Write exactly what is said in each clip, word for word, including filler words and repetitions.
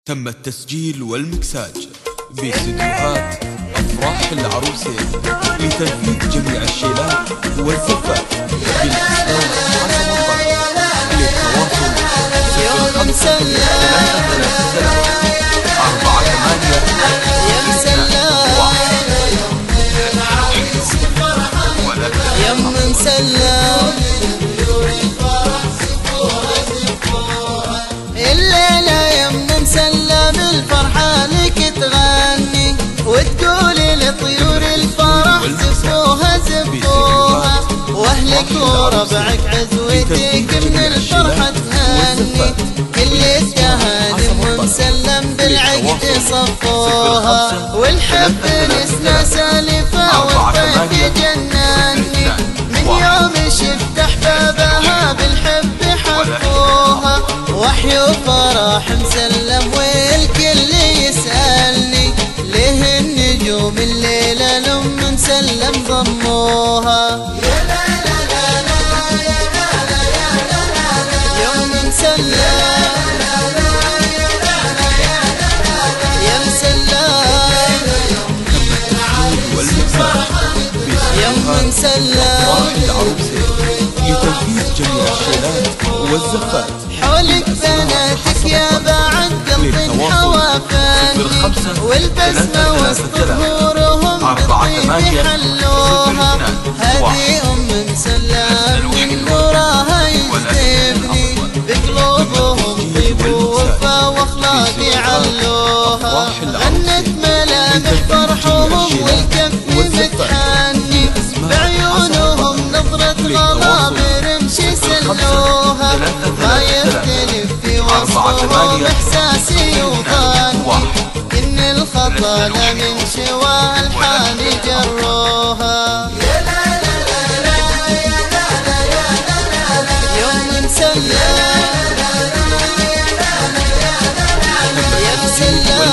تم التسجيل والمكساج باستديوهات أفراح العروسين لتنفيذ جميع الشيلات والزفات بالأسماء حسب الطلب. للتواصل صفر خمسة ثلاثة ثلاثة أربعة ثمانية يم مسلم الليلة يم مسلم الفرحة لك تغني وتقولي لطيور الفرح زفوها زفوها واهلك وربعك عزوتك من الفرحة تهني كل التهاني ومسلم بالعقد صفوها والحب نسنا سالفة والطيف جناني من يوم شفت احبابها بالحب حبوها وحي وفرح مسلم والكل يسألني ليه النجوم الليلة لأم مسلم ضموها يوم مسلم يا مسلم يوم مسلم لتنفيذ جميع الشيلات والزفات حولك بناتك يا بعد قلب حوافاني والبسمة وسط ظهورهم بالطيب حلوها هذه أم مسلم من نورها يجذبني بقلوبهم طيب ووفا واخلاق يعلوها غنت ملامح فرحهم والكف متحني بعيونهم نظرة غضب رمشي سلوها ما يختلف في وصفهم احساسي وظني ان الخطا من شوى الحال جروها يوم مسلم يا مسلم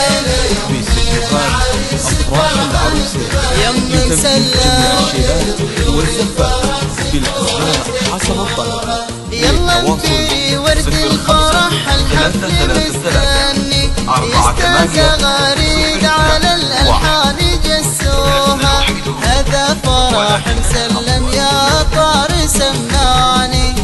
يم مسلم والزفات بالأسماء حسب الطلب. يلا انفري ورد الفرح الحفل مستني يستاذ غريد على الألحان جسوها هذا فرح مسلم يا طار سمعني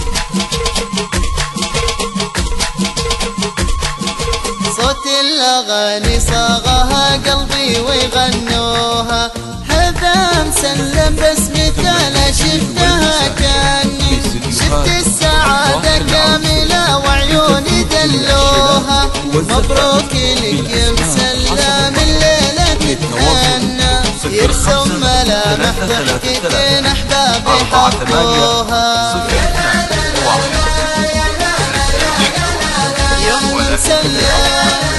صوت الأغاني صاغها قلبي ويغنوها هذا مسلم بسمته لا شفتها كاني شفت السعادة كاملة وعيوني دلوها مبروك لك يا مسلم الليلة تتهنى يرسم ملامح ضحكتين أحبابي حبوها يوم مسلم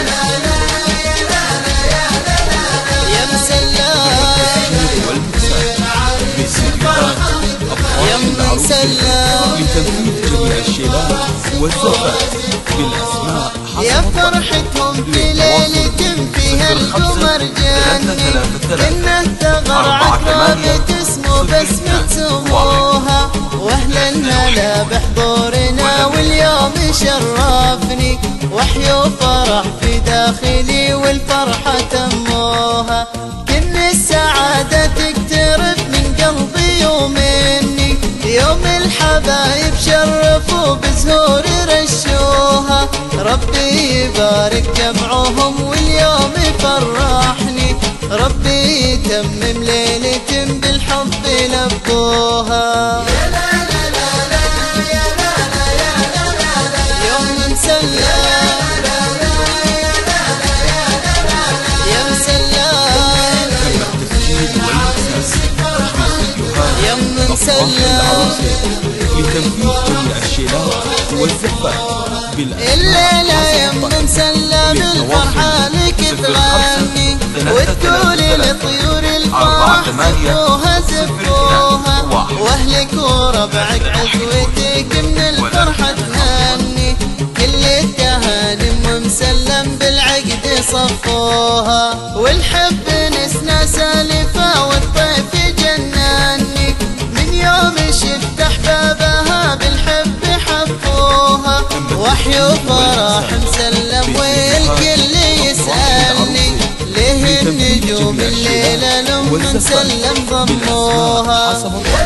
يا مسلم يم مسلم لتنفيذ جميع الشيلات والزفات بالأسماء يا فرحتهم في ليلة فيها القمر جاني كنا الثغر عقرب تسمو بسمة سموها واهل الهلا بحضورنا واليوم شرفني وحي وفرح في داخلي والفرحة تموها كن السعادة تقترب من قلبي ومني يوم الحبايب شرفوا بزهور رشوها ربي يبارك جمعهم واليوم يفرحني ربي يتمم ليلة بالحب لبوها يوم مسلم يا مسلم يم مسلم لتنفيذ جميع الشيلات والزفات الليلة يم مسلم الفرحة لك تغني وتقولي لطيور الفرح زفوها زفوها واهلك وربعك عزوتك من الفرحة تهني كل التهاني ام مسلم بالعقد صفوها والحب نسنا سالفة والطيف جناني من يوم شفت احبابها بالحب حبوها وحي وفرح مسلم وين الليلة لهم سلم ضموها.